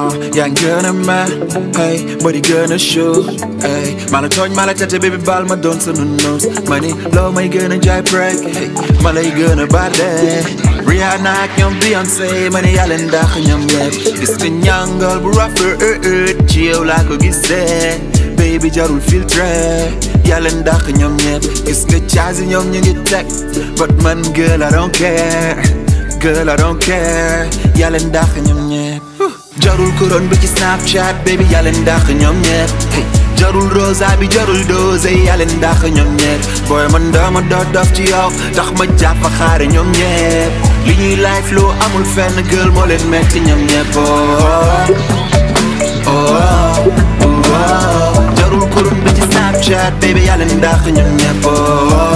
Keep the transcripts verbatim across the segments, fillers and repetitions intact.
uh, yaa ngi gën a mer hey body gën a show hey maa la tooñ maa la tete baby baal ma doon sunu noos ma ni loo may gën a jaay prek hey ma lay gën a barde Rihanna ak ñoom Beyoncé ma ni yaa leen dàq ñoom ñëpp gis nga ñàngal bu rafet ci yow laa ko gisee baby jarul filtre yaa leen dàq ñoom ñëpp gis nga caasi ñoom ñu ngi teg but man girl I don't care girl I don't care yaa leen dàq ñoom ñëpp jarul couronne bi ci Snapchat baby yaa leen dàq ñoom ñëpp jarul rosa bi jarul dose yaa leen dàq ñoom ñëpp boy man dama doot dof ci yow tax ma jàpp xaare ñoom ñëpp li ñuy life loo amul fenn girl moo leen metti ñoom ñëpp oh oh jarul couronne bi ci Snapchat baby yaa leen dàq ñoom ñëpp oh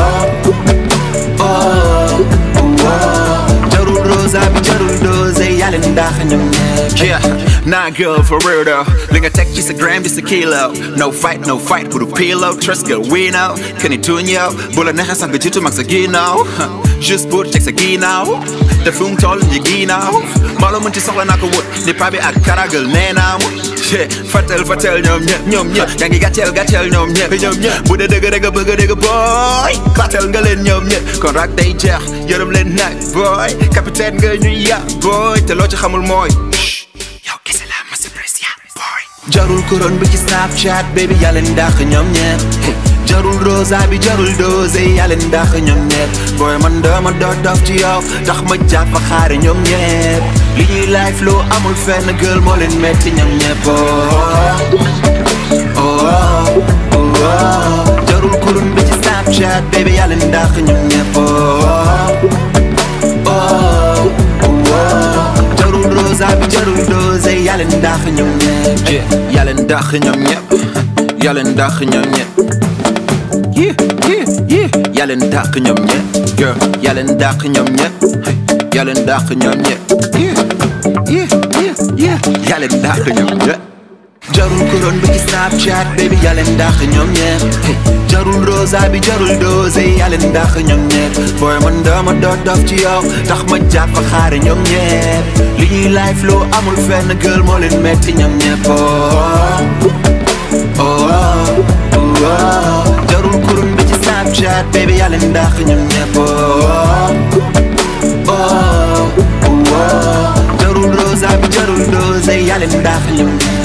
jarul rosa bi jarul dose yaa leen dàq ñoom ñëpp yeah nah girl for real though li nga teg ci sa gram di sa kilo no fight no fight pour a pillow trust girl we know kan i tuñ yow bu la neexee sax nga jiitu mag sa ginnaaw juste pour teg sa ginnaaw te fu mu toll ñu ginnaaw maaloo mën ci soxla naa ko wut ni pa bi ak karagal nee naa mu fatel fatel ñoom ñëpp ñoom ñëpp yaa ngi gàcceel gàcceel ñoom ñëpp ñoom ñëpp bu dee dëgg rek a bëgg a dëgg boy gàcceel nga leen ñoom ñëpp kon rak day jeex yërëm leen nag boy capitaine nga ñuy ya boy te loo ci xamul mooy yow kese la ma sa pression boy jarul couronne bi ci Snapchat baby yaa leen dàq ñoom ñëpp jarul rosa bi jarul dose yaa leen dàq ñoom ñëpp boy man dama doot dof ci yow tax ma jàpp xaare ñoom ñëpp li ñuy life loo amul fenn girl moo leen metti ñoom ñëpp oh oh oh jarul couronne bi ci Snapchat baby yaa leen dàq ñoom ñëpp oh oh jarul rosa bi jarul dose yaa leen dàq ñoom ñëpp yaa leen dàq ñoom ñëpp yaa leen dàq ñoom ñëpp yeah yeah yeah yaa leen dàq ñoom ñëpp girl yaa leen dàq ñoom ñëpp yaa leen dàq ñoom ñëpp yeah yeah yeah yeah yaa leen dàq ñoom ñëpp jarul couronne bi ci Snapchat baby yaa leen dàq ñoom ñëpp jarul rosa bi jarul dose yaa leen dàq ñoom ñëpp boy man dama doot dof ci yow tax ma jàpp xaare ñoom ñëpp li ñuy life loo amul fenn girl moo leen metti ñoom ñëpp oh oh oh jarul couronne bi ci Snapchat baby yaa leen dàq ñoom ñëpp oh oh jarul rosa bi jarul dose yaa leen dàq ñoom